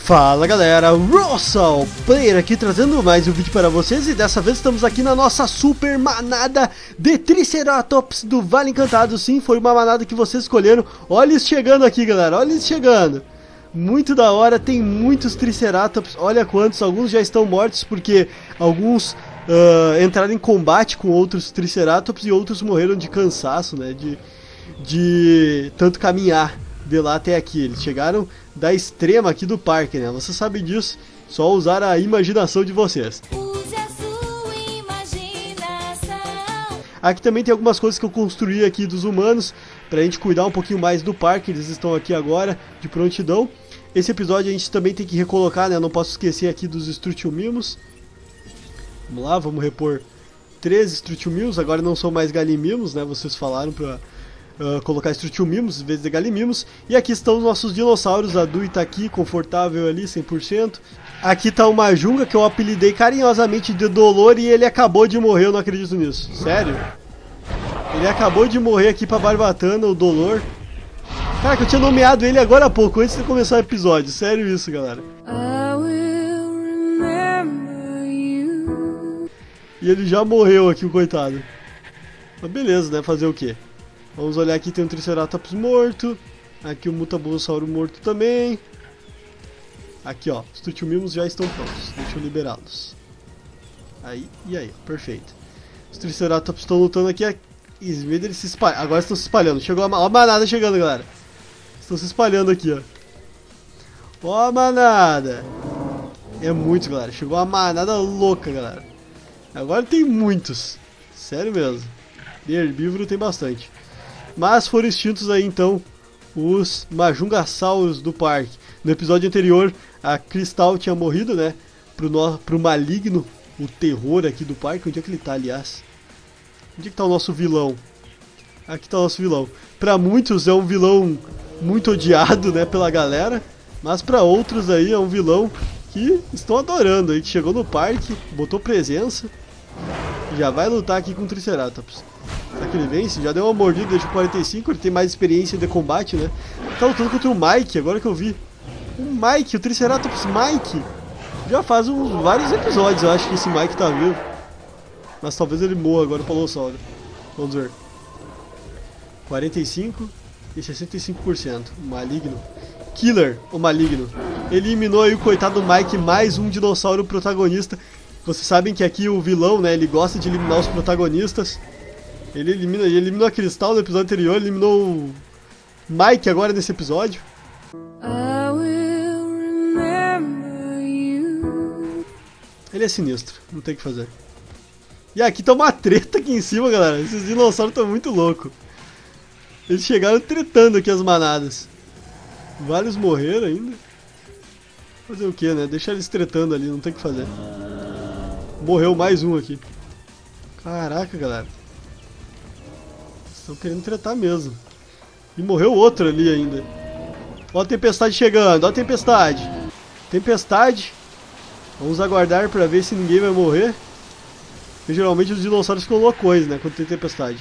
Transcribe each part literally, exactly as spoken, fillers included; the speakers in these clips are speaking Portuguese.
Fala galera, Russell Player aqui trazendo mais um vídeo para vocês. E dessa vez estamos aqui na nossa super manada de Triceratops do Vale Encantado. Sim, foi uma manada que vocês escolheram. Olha eles chegando aqui galera, olha eles chegando. Muito da hora, tem muitos Triceratops, olha quantos. Alguns já estão mortos porque alguns uh, entraram em combate com outros Triceratops e outros morreram de cansaço, né, de, de tanto caminhar de lá até aqui. Eles chegaram da extrema aqui do parque, né? Você sabe disso, só usar a imaginação de vocês. Use a sua imaginação. Aqui também tem algumas coisas que eu construí aqui dos humanos, pra gente cuidar um pouquinho mais do parque. Eles estão aqui agora, de prontidão. Esse episódio a gente também tem que recolocar, né? Eu não posso esquecer aqui dos Struthio-Mimos. Vamos lá, vamos repor três Struthio-Mimos, agora não são mais Gallimimos, né? Vocês falaram pra... Uh, colocar Struthio-Mimos em vez de Gallimimos. E aqui estão os nossos dinossauros. A Dui tá aqui, confortável ali, cem por cento. Aqui tá o Majunga, que eu apelidei carinhosamente de Dolor, e ele acabou de morrer, eu não acredito nisso. Sério? Ele acabou de morrer aqui pra Barbatana, o Dolor. Cara, que eu tinha nomeado ele agora há pouco, antes de começar o episódio. Sério isso, galera. I will remember you. E ele já morreu aqui, o coitado. Mas beleza, né? Fazer o quê? Vamos olhar aqui, tem um Triceratops morto. Aqui o Mutabulossauro morto também. Aqui ó, os Struthio-Mimos já estão prontos. Deixa eu liberá-los. Aí, e aí, perfeito. Os Triceratops estão lutando aqui. E em vez deles se espalhar, agora estão se espalhando. Chegou a, ó, a manada chegando, galera. Estão se espalhando aqui, ó. Ó a manada. É muito, galera. Chegou uma manada louca, galera. Agora tem muitos. Sério mesmo. De herbívoro tem bastante. Mas foram extintos aí então os Majungassauros do parque. No episódio anterior a Cristal tinha morrido, né? Pro, no, pro maligno, o terror aqui do parque. Onde é que ele tá, aliás? Onde é que tá o nosso vilão? Aqui tá o nosso vilão. Pra muitos é um vilão muito odiado, né, pela galera. Mas pra outros aí é um vilão que estão adorando aí. Que chegou no parque, botou presença. E já vai lutar aqui com o Triceratops. Será que ele vence? Já deu uma mordida desde o quarenta e cinco, ele tem mais experiência de combate, né? Tá lutando contra o Mike, agora que eu vi. O Mike, o Triceratops Mike. Já faz uns, vários episódios, eu acho que esse Mike tá vivo. Mas talvez ele morra agora, o Palossauro. Vamos ver. quarenta e cinco e sessenta e cinco por cento. Maligno. Killer, o Maligno. Eliminou aí o coitado Mike, mais um dinossauro protagonista. Vocês sabem que aqui o vilão, né, ele gosta de eliminar os protagonistas. Ele, elimina, ele eliminou a Cristal no episódio anterior, eliminou o Mike agora nesse episódio. I will remember you. Ele é sinistro, não tem o que fazer. E aqui tá uma treta aqui em cima, galera. Esses dinossauros estão muito loucos. Eles chegaram tretando aqui as manadas. Vários morreram ainda. Fazer o que, né? Deixar eles tretando ali, não tem o que fazer. Morreu mais um aqui. Caraca, galera. Estão querendo tretar mesmo. E morreu outro ali ainda. Ó a tempestade chegando, ó a tempestade. Tempestade. Vamos aguardar pra ver se ninguém vai morrer. Porque geralmente os dinossauros ficam loucões, né, quando tem tempestade.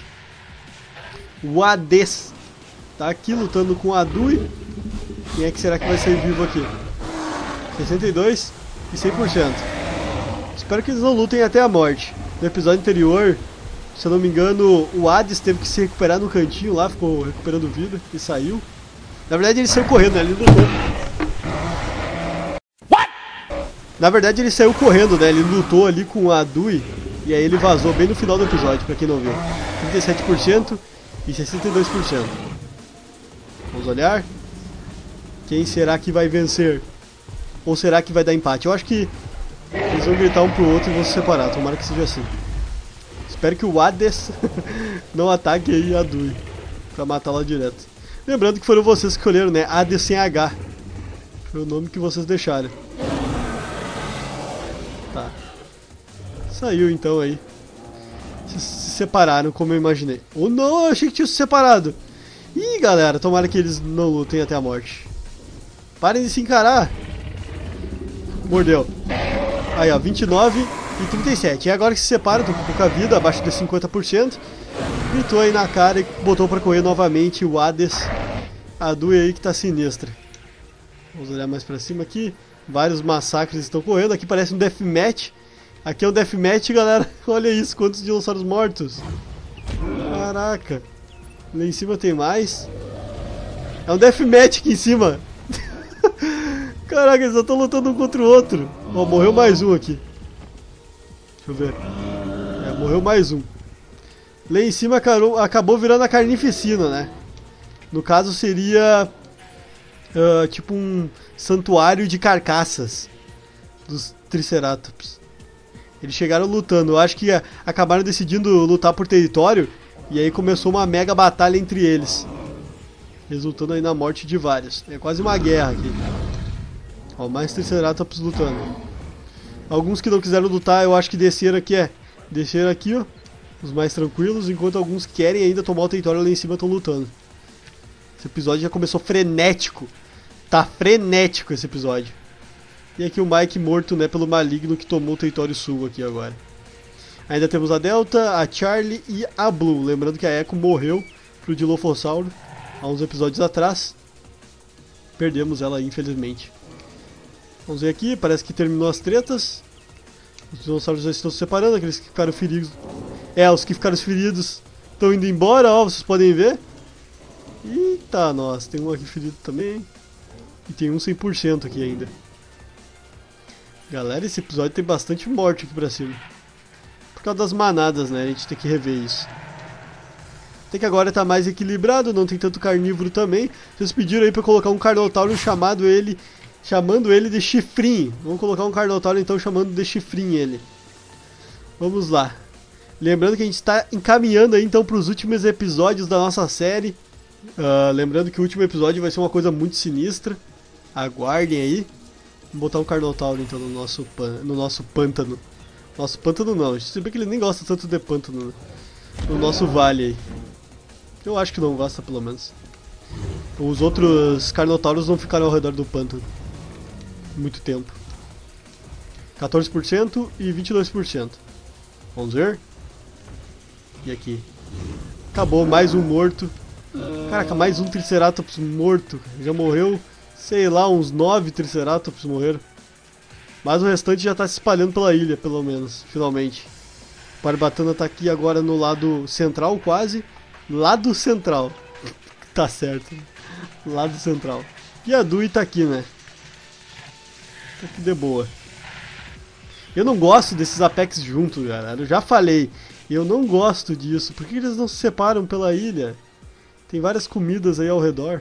O Hades tá aqui lutando com a Dui. Quem é que será que vai sair vivo aqui? sessenta e dois e cem por cento. Espero que eles não lutem até a morte. No episódio anterior, se eu não me engano, o Hades teve que se recuperar no cantinho lá, ficou recuperando vida e saiu. Na verdade ele saiu correndo, né? Ele lutou. What? Na verdade ele saiu correndo, né? Ele lutou ali com a Dui e aí ele vazou bem no final do episódio, pra quem não viu. trinta e sete por cento e sessenta e dois por cento. Vamos olhar. Quem será que vai vencer? Ou será que vai dar empate? Eu acho que eles vão gritar um pro outro e vão se separar, tomara que seja assim. Espero que o Hades não ataque aí a Dui pra matá-la direto. Lembrando que foram vocês que escolheram, né? Hades sem H. Foi o nome que vocês deixaram. Tá. Saiu então aí. Se, se separaram como eu imaginei. Oh não, eu achei que tinha se separado. Ih, galera, tomara que eles não lutem até a morte. Parem de se encarar. Mordeu. Aí ó, vinte e nove e trinta e sete. E agora que se separam, estão com pouca vida, abaixo de cinquenta por cento. Gritou aí na cara e botou pra correr novamente o Hades. A Dui aí que tá sinistra. Vamos olhar mais pra cima aqui. Vários massacres estão correndo. Aqui parece um deathmatch. Aqui é um deathmatch, galera. Olha isso, quantos dinossauros mortos. Caraca. Lá em cima tem mais. É um deathmatch aqui em cima. Caraca, eles estão lutando um contra o outro. Ó, morreu mais um aqui. Deixa eu ver. É, morreu mais um. Lá em cima acabou virando a carnificina, né? No caso seria... Uh, tipo um santuário de carcaças dos Triceratops. Eles chegaram lutando. Eu acho que uh, acabaram decidindo lutar por território. E aí começou uma mega batalha entre eles, resultando aí na morte de vários. É quase uma guerra aqui. Ó, mais Triceratops lutando. Alguns que não quiseram lutar, eu acho que desceram aqui, é. Desceram aqui, ó. Os mais tranquilos, enquanto alguns querem ainda tomar o território lá em cima estão lutando. Esse episódio já começou frenético. Tá frenético esse episódio. E aqui o Mike morto, né, pelo maligno que tomou o território sul aqui agora. Ainda temos a Delta, a Charlie e a Blue. Lembrando que a Echo morreu pro Dilophosauro há uns episódios atrás. Perdemos ela, infelizmente. Vamos ver aqui, parece que terminou as tretas. Os dinossauros já estão se separando, aqueles que ficaram feridos. É, os que ficaram feridos estão indo embora, ó, vocês podem ver. Eita, nossa, tem um aqui ferido também. E tem um cem por cento aqui ainda. Galera, esse episódio tem bastante morte aqui pra cima. Por causa das manadas, né? A gente tem que rever isso. Tem que agora tá mais equilibrado, não tem tanto carnívoro também. Vocês pediram aí pra colocar um Carnotauro chamado ele, chamando ele de Chifrinho. Vamos colocar um Carnotauro então chamando de Chifrinho ele. Vamos lá. Lembrando que a gente está encaminhando aí então para os últimos episódios da nossa série. Uh, lembrando que o último episódio vai ser uma coisa muito sinistra. Aguardem aí. Vou botar um Carnotauro então no nosso, pan no nosso pântano. Nosso pântano não, se bem que ele nem gosta tanto de pântano, né? No nosso vale aí. Eu acho que não gosta, pelo menos. Os outros Carnotauros não ficaram ao redor do pântano muito tempo. quatorze por cento e vinte e dois por cento. Vamos ver. E aqui. Acabou, mais um morto. Caraca, mais um Triceratops morto. Já morreu, sei lá, uns nove Triceratops morreram. Mas o restante já está se espalhando pela ilha, pelo menos, finalmente. Barbatana tá aqui agora no lado central, quase. Lado central. Tá certo. Lado central. E a Dewey tá aqui, né? Tá aqui de boa. Eu não gosto desses Apex juntos, galera. Eu já falei. Eu não gosto disso. Por que eles não se separam pela ilha? Tem várias comidas aí ao redor.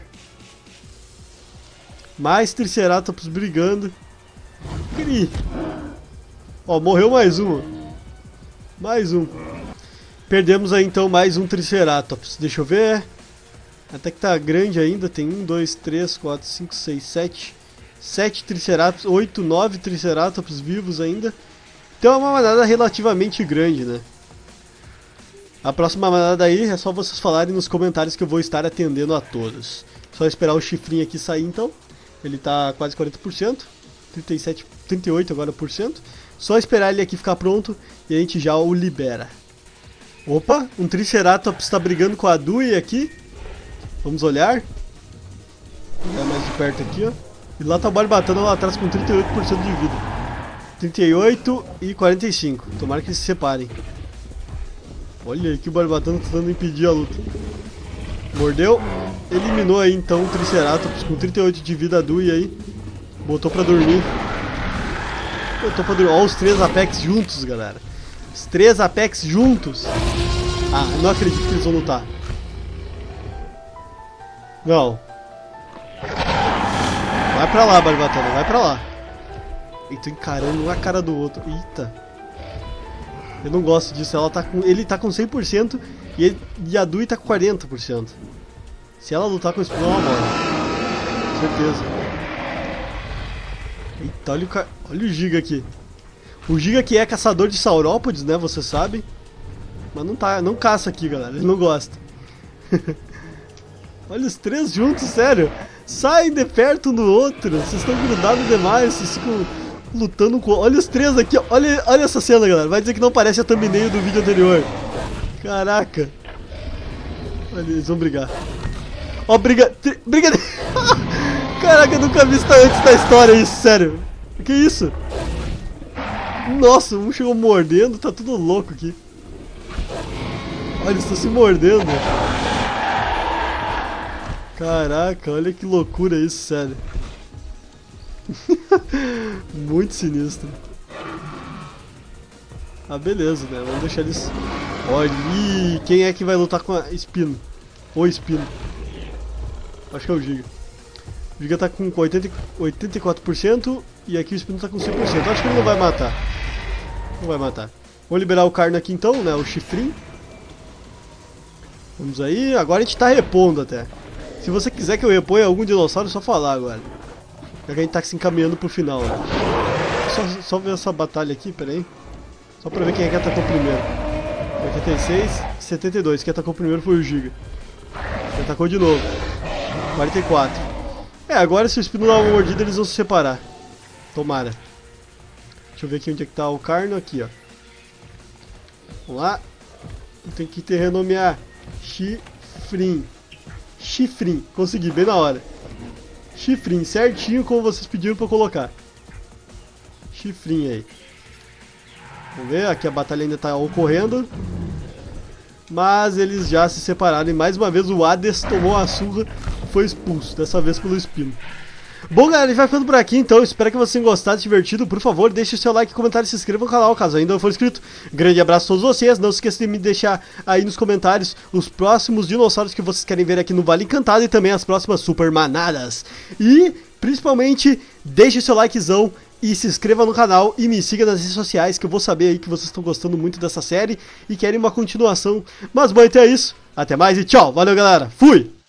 Mais Triceratops brigando. Cri. Ó, morreu mais um. Mais um. Perdemos aí então mais um Triceratops. Deixa eu ver. Até que tá grande ainda. Tem um, dois, três, quatro, cinco, seis, sete. Sete Triceratops. Oito, nove Triceratops vivos ainda. Então é uma manada relativamente grande, né? A próxima manada aí é só vocês falarem nos comentários que eu vou estar atendendo a todos. Só esperar o chifrinho aqui sair então. Ele tá quase quarenta por cento. trinta e sete, trinta e oito agora por cento. Só esperar ele aqui ficar pronto e a gente já o libera. Opa, um Triceratops está brigando com a Dewey aqui. Vamos olhar. Vou olhar mais de perto aqui, ó. E lá tá o Barbatana lá atrás com trinta e oito por cento de vida. trinta e oito e quarenta e cinco. Tomara que eles se separem. Olha aí que o Barbatana tá tentando impedir a luta. Mordeu. Eliminou aí então o Triceratops com trinta e oito de vida a Dewey aí. Botou pra dormir. Botou pra dormir. Olha os três Apex juntos, galera. Os três Apex juntos. Ah, não acredito que eles vão lutar. Não. Vai pra lá, Barbatana. Vai pra lá. Eu tô encarando um a cara do outro. Eita. Eu não gosto disso. Ela tá com, ele tá com cem por cento e, ele, e a Dewey tá com quarenta por cento. Se ela lutar com isso, não, mano. Certeza. Eita, olha o, ca... olha o Giga aqui. O Giga que é caçador de saurópodes, né? Você sabe. Mas não tá, não caça aqui, galera. Ele não gosta. Olha os três juntos, sério. Saem de perto um do outro. Vocês estão grudados demais. Vocês ficam lutando com... Olha os três aqui, ó. Olha, olha essa cena, galera. Vai dizer que não parece a thumbnail do vídeo anterior. Caraca. Olha, eles vão brigar. Ó, briga... Tri... Briga... Caraca, eu nunca vi isso antes da história isso, sério. Que isso? Nossa, um chegou mordendo, tá tudo louco aqui. Olha, eles estão se mordendo. Caraca, olha que loucura isso, sério. Muito sinistro. Ah, beleza, né? Vamos deixar eles... Olha, ih, quem é que vai lutar com a Espino? O Espino. Acho que é o Giga. O Giga tá com oitenta, oitenta e quatro por cento e aqui o Espino tá com cem por cento. Acho que ele não vai matar. Não vai matar. Vou liberar o Carno aqui então, né? O chifrinho. Vamos aí. Agora a gente tá repondo até. Se você quiser que eu reponha algum dinossauro, é só falar agora. Já que a gente tá se encaminhando pro final, né? Só, só ver essa batalha aqui, pera aí. Só pra ver quem é que atacou primeiro. oitenta e seis, setenta e dois. Quem atacou primeiro foi o Giga. Ele atacou de novo. quarenta e quatro. É, agora se o Espino dar uma mordida, eles vão se separar. Tomara. Deixa eu ver aqui onde é que tá o Carno. Aqui, ó. Vamos lá. Tem que ter renomear. Chifrin. Chifrin. Consegui, bem na hora. Chifrin, certinho como vocês pediram pra eu colocar. Chifrin aí. Vamos ver, aqui a batalha ainda tá ocorrendo. Mas eles já se separaram e mais uma vez o Hades tomou a surra e foi expulso, dessa vez pelo Espino. Bom, galera, a gente vai ficando por aqui então. Espero que vocês tenham gostado, divertido. Por favor, deixe o seu like, comentário e se inscreva no canal caso ainda não for inscrito. Grande abraço a todos vocês. Não se esqueça de me deixar aí nos comentários os próximos dinossauros que vocês querem ver aqui no Vale Encantado e também as próximas super manadas. E, principalmente, deixe o seu likezão e se inscreva no canal e me siga nas redes sociais, que eu vou saber aí que vocês estão gostando muito dessa série e querem uma continuação. Mas bom, então é isso. Até mais e tchau. Valeu, galera. Fui!